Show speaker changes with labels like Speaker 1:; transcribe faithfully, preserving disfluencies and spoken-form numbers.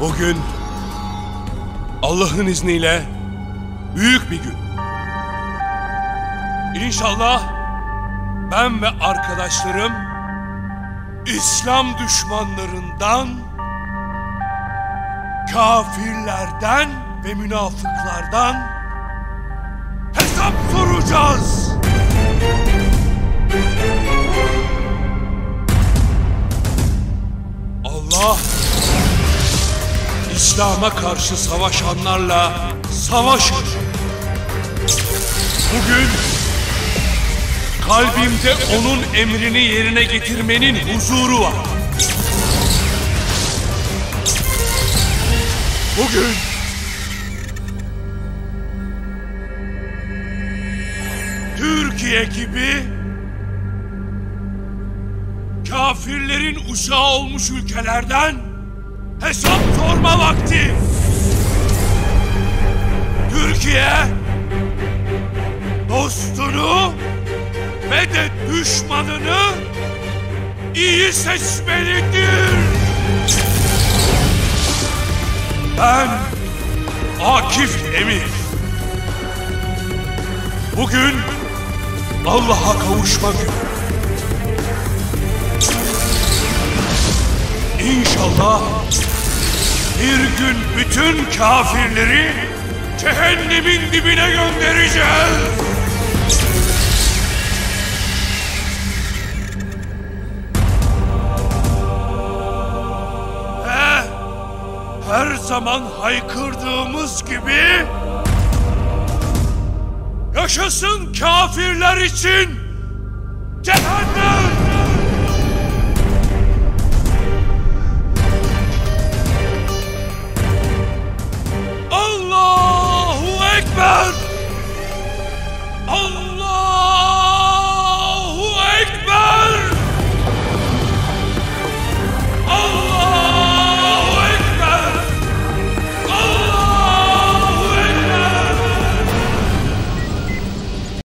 Speaker 1: Bugün Allah'ın izniyle büyük bir gün. İnşallah ben ve arkadaşlarım İslam düşmanlarından, kafirlerden ve münafıklardan hesap soracağız. Allah İslam'a karşı savaşanlarla savaşır. Bugün kalbimde onun emrini yerine getirmenin huzuru var. Bugün Türkiye gibi kafirlerin uşağı olmuş ülkelerden hesap sorma vakti. Türkiye dostunu ve de düşmanını iyi seçmelidir. Ben Akif Emir. Bugün Allah'a kavuşma günü. İnşallah bir gün bütün kafirleri cehennemin dibine göndereceğiz. Ve her zaman haykırdığımız gibi yaşasın kafirler için cehennem!